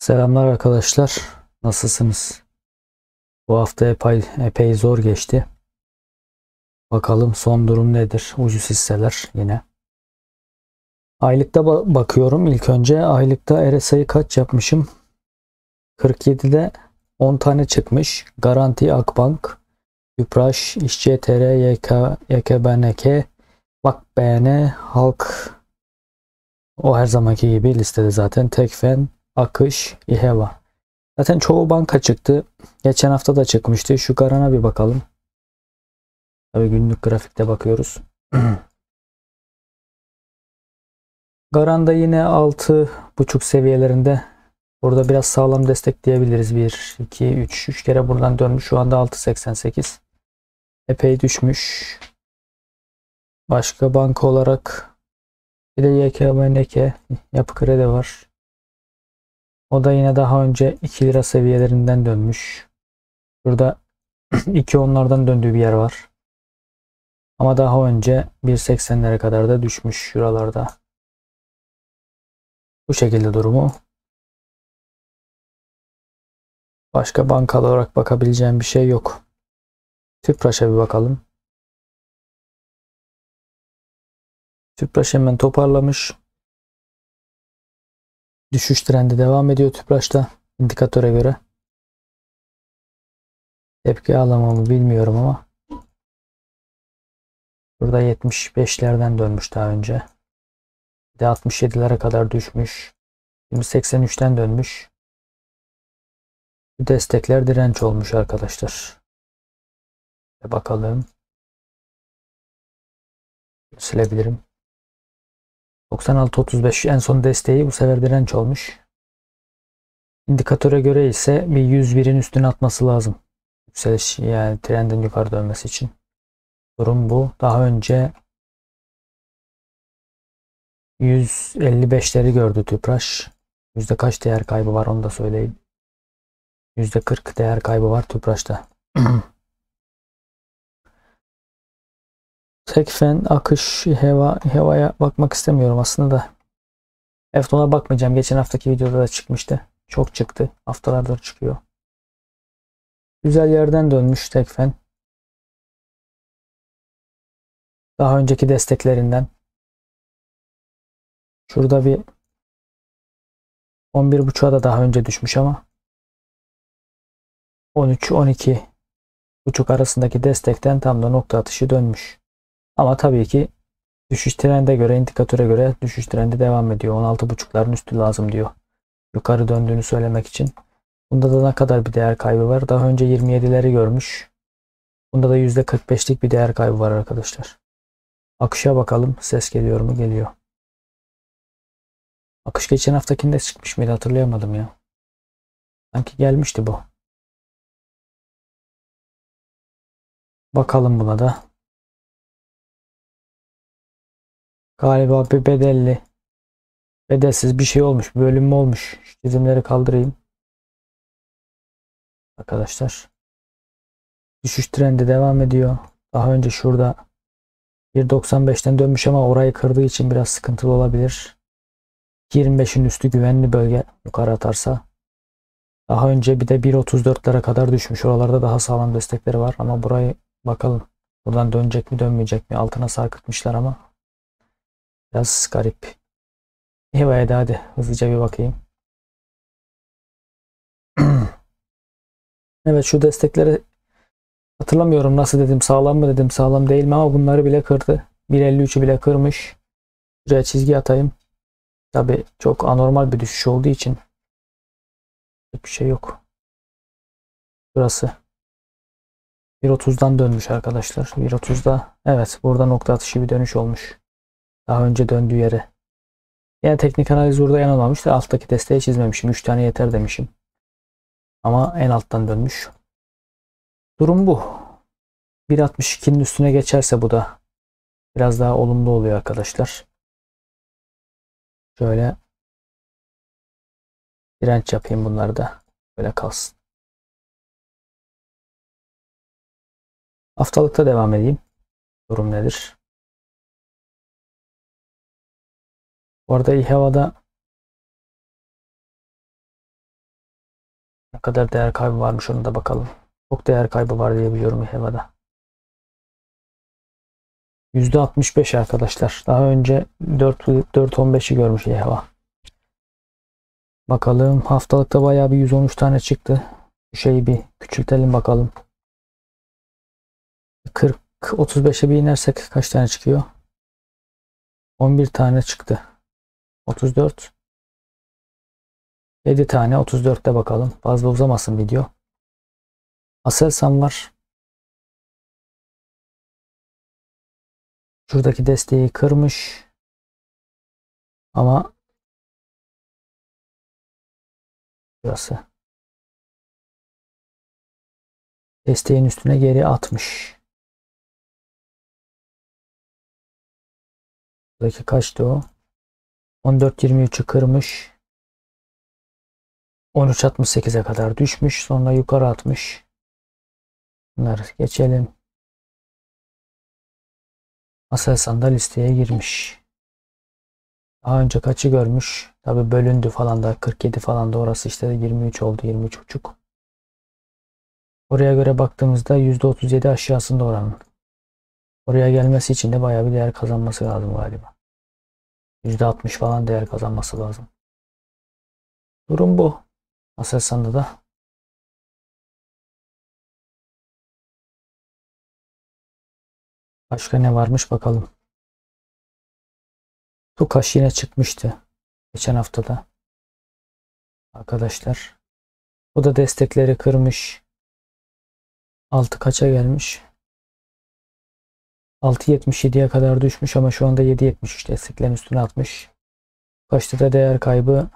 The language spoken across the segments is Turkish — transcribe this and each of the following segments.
Selamlar arkadaşlar. Nasılsınız? Bu hafta epey zor geçti. Bakalım son durum nedir? Ucuz hisseler yine. Aylıkta bakıyorum ilk önce. Aylıkta RSI'yi kaç yapmışım? 47'de 10 tane çıkmış. Garanti Akbank, Tüpraş, İşçi ETR, YKBNK, Vakbn, Halk. O her zamanki gibi listede zaten. Tekfen, Akış, İHEVA. Zaten çoğu banka çıktı. Geçen hafta da çıkmıştı. Şu Garan'a bir bakalım. Tabii günlük grafikte bakıyoruz. Garan'da yine 6,5 seviyelerinde. Burada biraz sağlam destekleyebiliriz. 1, 2, 3 kere buradan dönmüş. Şu anda 6,88. Epey düşmüş. Başka banka olarak bir de YKBNK Yapı Kredi var. O da yine daha önce 2 lira seviyelerinden dönmüş. Burada 2 onlardan döndüğü bir yer var. Ama daha önce 1,80'lere kadar da düşmüş şuralarda. Bu şekilde durumu. Başka bankalı olarak bakabileceğim bir şey yok. Tüpraş'a bir bakalım. Tüpraş hemen toparlamış. Düşüş trendi devam ediyor Tüpraş'ta. İndikatöre göre. Tepki alamamı bilmiyorum ama. Burada 75'lerden dönmüş daha önce. Bir de 67'lere kadar düşmüş. Şimdi 83'ten dönmüş. Bu destekler direnç olmuş arkadaşlar. Bakalım. Silebilirim. 96.35 en son desteği bu sefer direnç olmuş. İndikatöre göre ise bir 101'in üstüne atması lazım. Yükseliş yani trendin yukarı dönmesi için. Durum bu. Daha önce 155'leri gördü Tüpraş. Yüzde kaç değer kaybı var onu da söyleyeyim. %40 değer kaybı var Tüpraş'ta. Tekfen, Akış, Heva'ya bakmak istemiyorum aslında da. Efton'a bakmayacağım. Geçen haftaki videoda da çıkmıştı. Çok çıktı. Haftalardır çıkıyor. Güzel yerden dönmüş Tekfen. Daha önceki desteklerinden. Şurada bir 11.5'a da daha önce düşmüş ama 13-12.5 arasındaki destekten tam da nokta atışı dönmüş. Ama tabii ki düşüş trende göre, indikatöre göre düşüş trendi devam ediyor. 16.5'ların üstü lazım diyor. Yukarı döndüğünü söylemek için. Bunda da ne kadar bir değer kaybı var? Daha önce 27'leri görmüş. Bunda da %45'lik bir değer kaybı var arkadaşlar. Akışa bakalım. Ses geliyor mu? Geliyor. Akış geçen haftakinde çıkmış mıydı? Hatırlayamadım ya. Sanki gelmişti bu. Bakalım buna da. Galiba bir bedelsiz bir şey olmuş. Bölüm mü olmuş? Şu çizimleri kaldırayım. Arkadaşlar. Düşüş trendi devam ediyor. Daha önce şurada 1.95'ten dönmüş ama orayı kırdığı için biraz sıkıntılı olabilir. 25'in üstü güvenli bölge yukarı atarsa. Daha önce bir de 1.34'lere kadar düşmüş. Oralarda daha sağlam destekleri var ama burayı bakalım. Buradan dönecek mi dönmeyecek mi? Altına sarkıtmışlar ama biraz garip. Evet hadi hızlıca bir bakayım. Evet şu destekleri hatırlamıyorum nasıl dedim, sağlam mı dedim, sağlam değil mi ama bunları bile kırdı. 1.53'ü bile kırmış. Şuraya çizgi atayım. Tabi çok anormal bir düşüş olduğu için bir şey yok. Burası 1.30'dan dönmüş arkadaşlar. 1.30'da evet burada nokta atışı bir dönüş olmuş. Daha önce döndüğü yere. Yine teknik analiz burada yanılmamış da alttaki desteği çizmemişim. 3 tane yeter demişim. Ama en alttan dönmüş. Durum bu. 1.62'nin üstüne geçerse bu da biraz daha olumlu oluyor arkadaşlar. Şöyle direnç yapayım bunları da. Böyle kalsın. Haftalıkta devam edeyim. Durum nedir? Bu arada İHEVA'da Ne kadar değer kaybı varmış ona da bakalım. Çok değer kaybı var diye biliyorum EHEVA'da. %65 arkadaşlar. Daha önce 4.15'i görmüş EHEVA. Bakalım haftalıkta bayağı bir 113 tane çıktı. Bu şeyi bir küçültelim bakalım. 35'e bir inersek kaç tane çıkıyor? 11 tane çıktı. 34. 7 tane 34'te bakalım. Fazla uzamasın video. Aselsan var. Şuradaki desteği kırmış. Ama burası. Desteğin üstüne geri atmış. Buradaki kaçtı o? 14.23'ü kırmış. 13.68'e kadar düşmüş. Sonra yukarı atmış. Bunları geçelim. Aselsan da listeye girmiş. Daha önce kaçı görmüş? Tabi bölündü falan da 47 falan da orası işte 23 oldu 23.5. Oraya göre baktığımızda %37 aşağısında oranın. Oraya gelmesi için de bayağı bir değer kazanması lazım galiba. %60 falan değer kazanması lazım. Durum bu. Aselsan'da da. Başka ne varmış bakalım. Tukaş yine çıkmıştı. Geçen haftada. Arkadaşlar. Bu da destekleri kırmış. Altı kaça gelmiş? 6.77'ye kadar düşmüş ama şu anda 7.73 desteklerin üstüne atmış. Kaçta da değer kaybı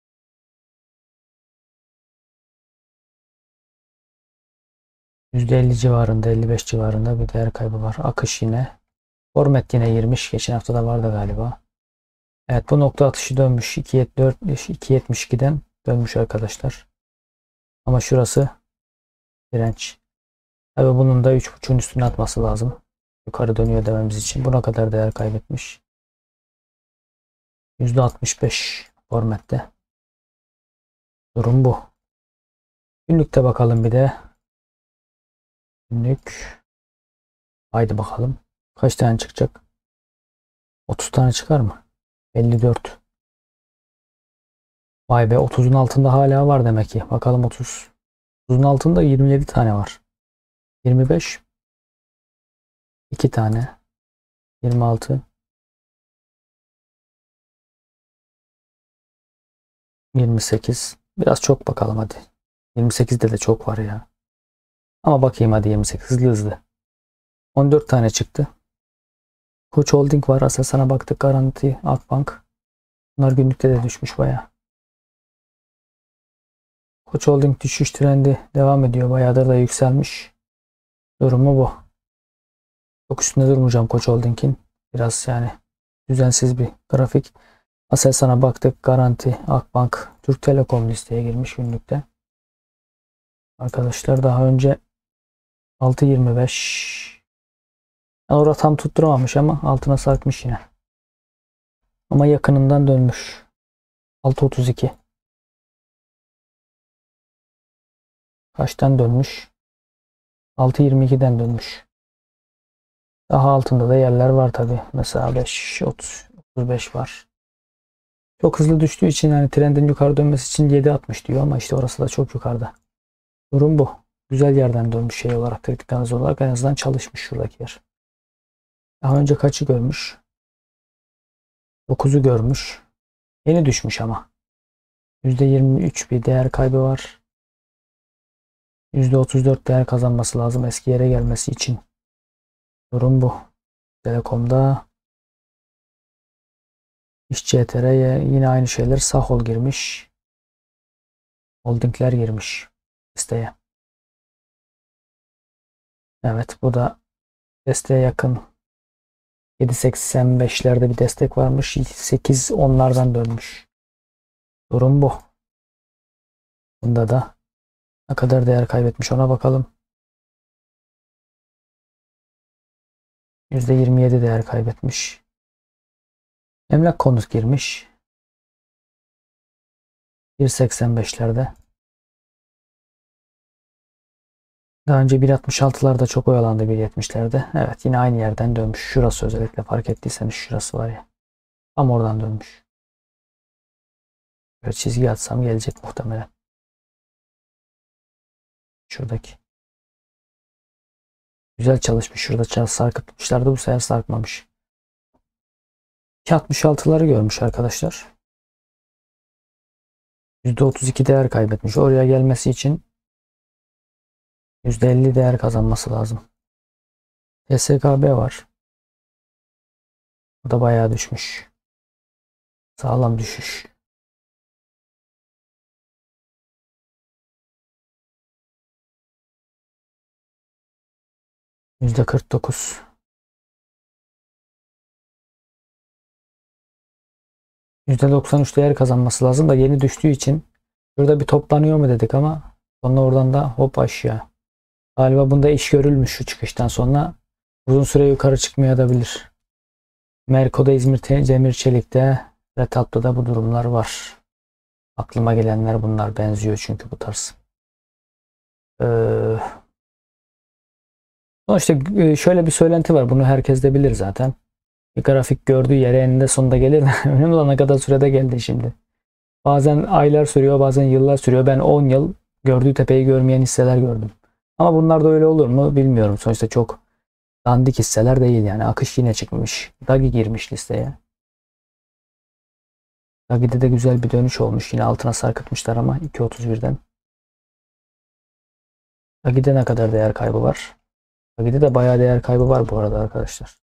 %50 civarında 55 civarında bir değer kaybı var. Akış yine. Format yine girmiş. Geçen hafta da vardı galiba. Evet bu nokta atışı dönmüş. 2.72'den dönmüş arkadaşlar. Ama şurası direnç. Tabi bunun da 3.5'un üstüne atması lazım. Yukarı dönüyor dememiz için. Buna kadar değer kaybetmiş. %65 formatte. Durum bu. Günlükte bakalım bir de. Günlük. Haydi bakalım. Kaç tane çıkacak? 30 tane çıkar mı? 54. Vay be 30'un altında hala var demek ki. Bakalım 30. 30'un altında 27 tane var. 25. 2 tane. 26. 28. Biraz çok bakalım hadi. 28'de de çok var ya. Ama bakayım hadi 28 hızlı hızlı. 14 tane çıktı. Koç Holding var. Aselsan'a baktık. Garanti, Akbank. Bunlar günlükte de düşmüş baya. Koç Holding düşüş trendi devam ediyor. Bayağıdır da yükselmiş. Durumu bu. Çok üstünde durmayacağım Koç Holding'in. Biraz yani düzensiz bir grafik. Aselsan'a baktık. Garanti, Akbank, Türk Telekom listeye girmiş günlükte. Arkadaşlar daha önce 6.25 orada tam tutturamamış ama altına sarkmış yine. Ama yakınından dönmüş. 6.32 kaçtan dönmüş? 6.22'den dönmüş. Daha altında da yerler var tabi. Mesela 5.35 var. Çok hızlı düştüğü için yani trendin yukarı dönmesi için 7.60 diyor ama işte orası da çok yukarıda. Durum bu. Güzel yerden dönmüş şey olarak, kritik analiz olarak en azından çalışmış şuradaki yer. Daha önce kaçı görmüş? 9'u görmüş. Yeni düşmüş ama. %23 bir değer kaybı var. %34 değer kazanması lazım eski yere gelmesi için. Durum bu. Telekom'da İşçi ETR'ye yine aynı şeyler. Sahol girmiş. Holdingler girmiş listeye. Evet bu da desteğe yakın. 7.85'lerde bir destek varmış. 8 onlardan dönmüş. Durum bu. Bunda da ne kadar değer kaybetmiş ona bakalım. %27 değer kaybetmiş. Emlak Konut girmiş. 1.85'lerde. Daha önce 1.66'larda çok oyalandı 1.70'lerde. Evet yine aynı yerden dönmüş. Şurası özellikle fark ettiyseniz şurası var ya. Tam oradan dönmüş. Böyle çizgi atsam gelecek muhtemelen. Şuradaki. Güzel çalışmış. Şurada sarkıtmışlardı. Bu sefer sarkmamış. 2.66'ları görmüş arkadaşlar. %32 değer kaybetmiş. Oraya gelmesi için %50 değer kazanması lazım. TSKB var. O da bayağı düşmüş. Sağlam düşüş. %49. %93 değer kazanması lazım da yeni düştüğü için şurada bir toplanıyor mu dedik ama sonra oradan da hop aşağı. Galiba bunda iş görülmüş şu çıkıştan sonra. Uzun süre yukarı çıkmayabilir. Merko'da, İzmir Demir Çelik'te ve Tatlı'da bu durumlar var. Aklıma gelenler bunlar benziyor çünkü bu tarz. Sonuçta şöyle bir söylenti var. Bunu herkes de bilir zaten. Bir grafik gördüğü yere eninde sonunda gelir. Önemli olan ne kadar sürede geldi şimdi. Bazen aylar sürüyor, bazen yıllar sürüyor. Ben 10 yıl gördüğü tepeyi görmeyen hisseler gördüm. Ama bunlar da öyle olur mu bilmiyorum. Sonuçta çok dandik hisseler değil yani. Akış yine çıkmış. Dagi girmiş listeye. Dagi'de de güzel bir dönüş olmuş. Yine altına sarkıtmışlar ama 2.31'den. Dagi'de ne kadar değer kaybı var? Dagi'de de bayağı değer kaybı var bu arada arkadaşlar.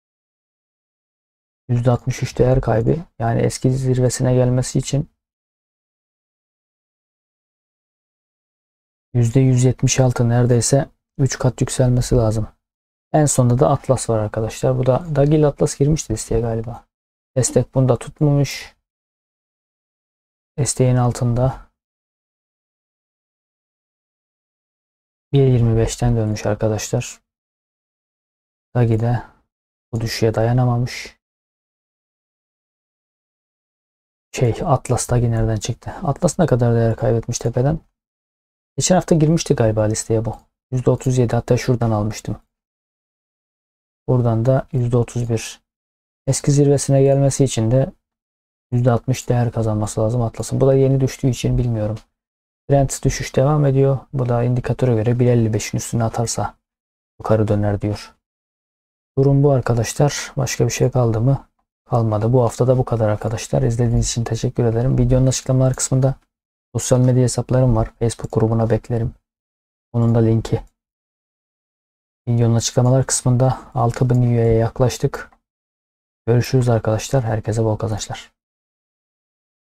%63 değer kaybı. Yani eski zirvesine gelmesi için %176 neredeyse 3 kat yükselmesi lazım. En sonunda da Atlas var arkadaşlar. Bu da Dagil Atlas girmişti listeye galiba. Destek bunda tutmamış. Desteğin altında 1.25'ten dönmüş arkadaşlar. Dagi de bu düşüşe dayanamamış. Atlas Dagi nereden çıktı? Atlas ne kadar değer kaybetmiş tepeden? Geçen hafta girmişti galiba listeye bu. %37 hatta şuradan almıştım. Buradan da %31. Eski zirvesine gelmesi için de %60 değer kazanması lazım Atlas'ın. Bu da yeni düştüğü için bilmiyorum. Trend düşüş devam ediyor. Bu da indikatöre göre 1.55'in üstüne atarsa yukarı döner diyor. Durum bu arkadaşlar. Başka bir şey kaldı mı? Kalmadı. Bu hafta da bu kadar arkadaşlar. İzlediğiniz için teşekkür ederim. Videonun açıklamalar kısmında sosyal medya hesaplarım var. Facebook grubuna beklerim. Onun da linki. Videonun açıklamalar kısmında 6.000 üyeye yaklaştık. Görüşürüz arkadaşlar. Herkese bol kazançlar.